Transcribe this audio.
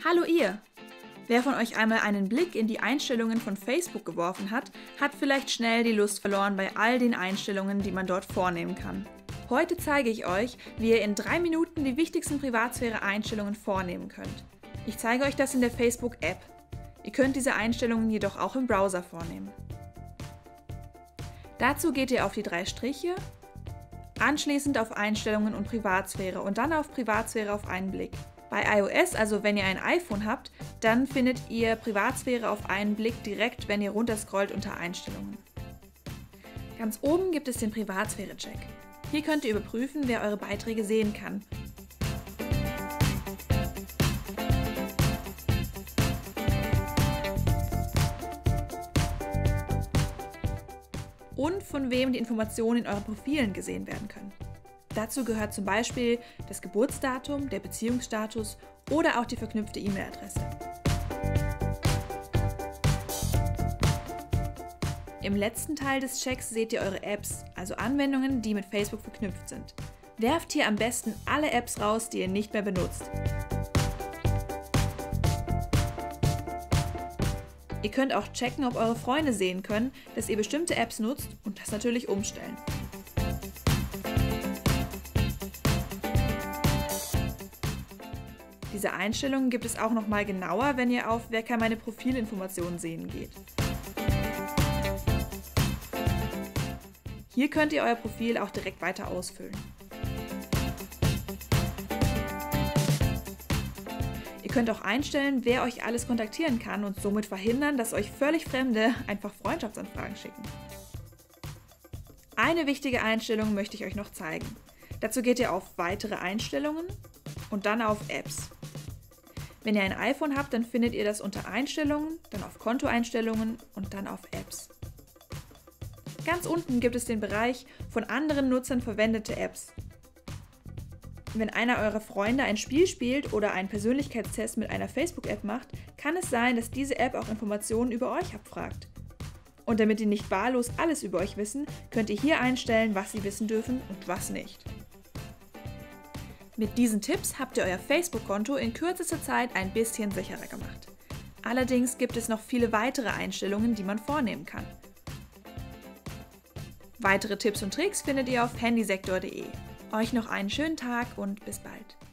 Hallo ihr! Wer von euch einmal einen Blick in die Einstellungen von Facebook geworfen hat, hat vielleicht schnell die Lust verloren bei all den Einstellungen, die man dort vornehmen kann. Heute zeige ich euch, wie ihr in 3 Minuten die wichtigsten Privatsphäre-Einstellungen vornehmen könnt. Ich zeige euch das in der Facebook-App. Ihr könnt diese Einstellungen jedoch auch im Browser vornehmen. Dazu geht ihr auf die 3 Striche, anschließend auf Einstellungen und Privatsphäre und dann auf Privatsphäre auf einen Blick. Bei iOS, also wenn ihr ein iPhone habt, dann findet ihr Privatsphäre auf einen Blick direkt, wenn ihr runterscrollt unter Einstellungen. Ganz oben gibt es den Privatsphäre-Check. Hier könnt ihr überprüfen, wer eure Beiträge sehen kann. Und von wem die Informationen in euren Profilen gesehen werden können. Dazu gehört zum Beispiel das Geburtsdatum, der Beziehungsstatus oder auch die verknüpfte E-Mail-Adresse. Im letzten Teil des Checks seht ihr eure Apps, also Anwendungen, die mit Facebook verknüpft sind. Werft hier am besten alle Apps raus, die ihr nicht mehr benutzt. Ihr könnt auch checken, ob eure Freunde sehen können, dass ihr bestimmte Apps nutzt und das natürlich umstellen. Diese Einstellungen gibt es auch nochmal genauer, wenn ihr auf Wer kann meine Profilinformationen sehen geht. Hier könnt ihr euer Profil auch direkt weiter ausfüllen. Ihr könnt auch einstellen, wer euch alles kontaktieren kann und somit verhindern, dass euch völlig Fremde einfach Freundschaftsanfragen schicken. Eine wichtige Einstellung möchte ich euch noch zeigen. Dazu geht ihr auf Weitere Einstellungen und dann auf Apps. Wenn ihr ein iPhone habt, dann findet ihr das unter Einstellungen, dann auf Kontoeinstellungen und dann auf Apps. Ganz unten gibt es den Bereich von anderen Nutzern verwendete Apps. Wenn einer eurer Freunde ein Spiel spielt oder einen Persönlichkeitstest mit einer Facebook-App macht, kann es sein, dass diese App auch Informationen über euch abfragt. Und damit die nicht wahllos alles über euch wissen, könnt ihr hier einstellen, was sie wissen dürfen und was nicht. Mit diesen Tipps habt ihr euer Facebook-Konto in kürzester Zeit ein bisschen sicherer gemacht. Allerdings gibt es noch viele weitere Einstellungen, die man vornehmen kann. Weitere Tipps und Tricks findet ihr auf handysektor.de. Euch noch einen schönen Tag und bis bald.